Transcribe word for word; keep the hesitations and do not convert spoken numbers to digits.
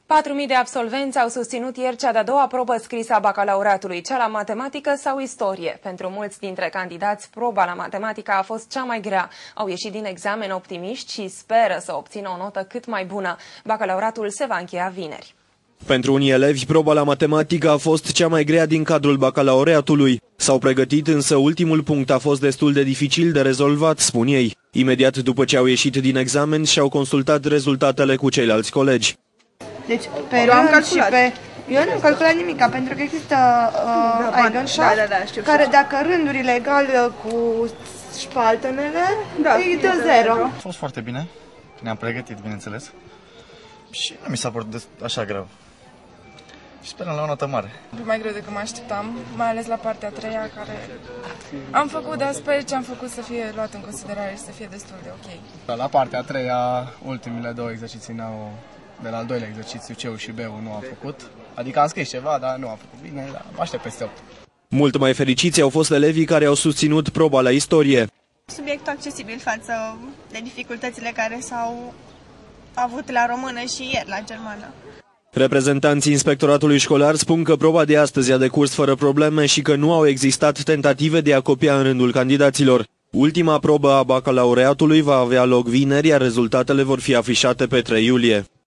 patru mii de absolvenți au susținut ieri cea de-a doua probă scrisă a bacalaureatului, cea la matematică sau istorie. Pentru mulți dintre candidați, proba la matematică a fost cea mai grea. Au ieșit din examen optimiști și speră să obțină o notă cât mai bună. Bacalaureatul se va încheia vineri. Pentru unii elevi, proba la matematică a fost cea mai grea din cadrul bacalaureatului. S-au pregătit, însă ultimul punct a fost destul de dificil de rezolvat, spun ei. Imediat după ce au ieșit din examen, și-au consultat rezultatele cu ceilalți colegi. Deci, pe eu am calculat. Și pe... Eu nu am calculat nimic, pentru că există uh, da, Eigenschaft, da, da, da, știu, care dacă rândurile egal cu spaltenele, da, îi dă zero. A fost foarte bine, ne-am pregătit, bineînțeles, și nu mi s-a părut așa greu. Și sperăm la o notă mare. Mai greu decât mă așteptam, mai ales la partea a treia, care am făcut, dar sper ce am făcut să fie luat în considerare și să fie destul de ok. La partea a treia, ultimele două exerciții n-au, de la al doilea exercițiu, C-ul și B-ul nu am făcut. Adică am scris ceva, dar nu am făcut bine, dar mă aștept peste opt. Mult mai fericiți au fost elevii care au susținut proba la istorie. Subiectul accesibil față de dificultățile care s-au avut la română și ieri la germană. Reprezentanții inspectoratului școlar spun că proba de astăzi a decurs fără probleme și că nu au existat tentative de a copia în rândul candidaților. Ultima probă a bacalaureatului va avea loc vineri, iar rezultatele vor fi afișate pe trei iulie.